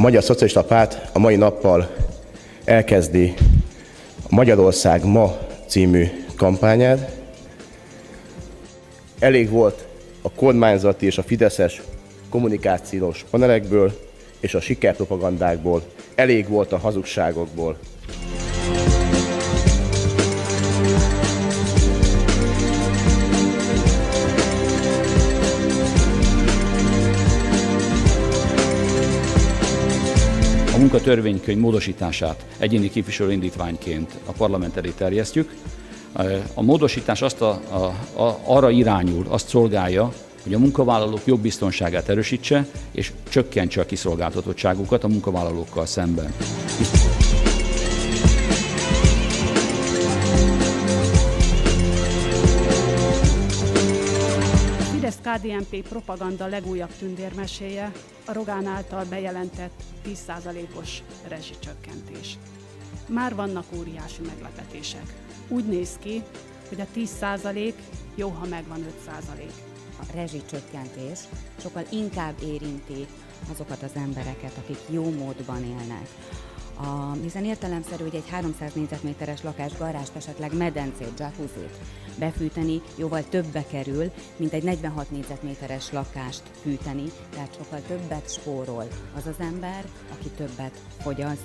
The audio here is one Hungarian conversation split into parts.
Magyar Szocialista Párt a mai nappal elkezdi a Magyarország ma című kampányát. Elég volt a kormányzati és a fideszes kommunikációs panelekből és a sikerpropagandákból, elég volt a hazugságokból. A munkatörvénykönyv módosítását egyéni képviselőindítványként a parlament elé terjesztjük. A módosítás arra irányul, azt szolgálja, hogy a munkavállalók jogbiztonságát erősítse és csökkentse a kiszolgáltatottságukat a munkavállalókkal szemben. Fidesz-KDNP propaganda legújabb tündérmeséje a Rogán által bejelentett 10%-os rezsicsökkentés. Már vannak óriási meglepetések. Úgy néz ki, hogy a 10% jó, ha megvan 5%. A rezsicsökkentés sokkal inkább érinti azokat az embereket, akik jó módban élnek. Hiszen értelemszerű, hogy egy 300 négyzetméteres lakás, garást, esetleg medencét, jacuzzit befűteni jóval többbe kerül, mint egy 46 négyzetméteres lakást fűteni, tehát sokkal többet spórol az az ember, aki többet fogyaszt.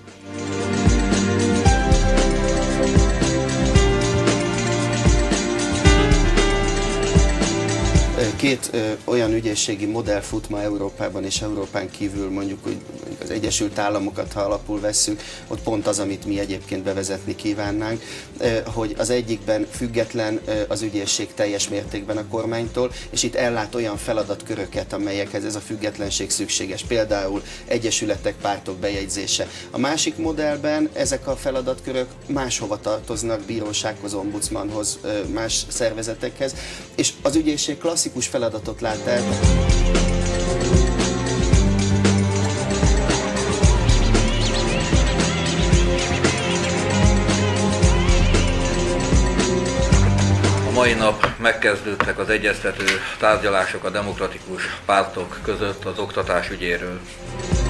Két olyan ügyészségi modell fut ma Európában és Európán kívül, mondjuk az Egyesült Államokat, ha alapul vesszük, ott pont az, amit mi egyébként bevezetni kívánnánk, hogy az egyikben független az ügyészség teljes mértékben a kormánytól, és itt ellát olyan feladatköröket, amelyekhez ez a függetlenség szükséges, például egyesületek, pártok bejegyzése. A másik modellben ezek a feladatkörök máshova tartoznak, bírósághoz, ombudsmanhoz, más szervezetekhez, és az ügyészség klasszikus feladatot lát el. A mai nap megkezdődtek az egyeztető tárgyalások a demokratikus pártok között az oktatás ügyéről.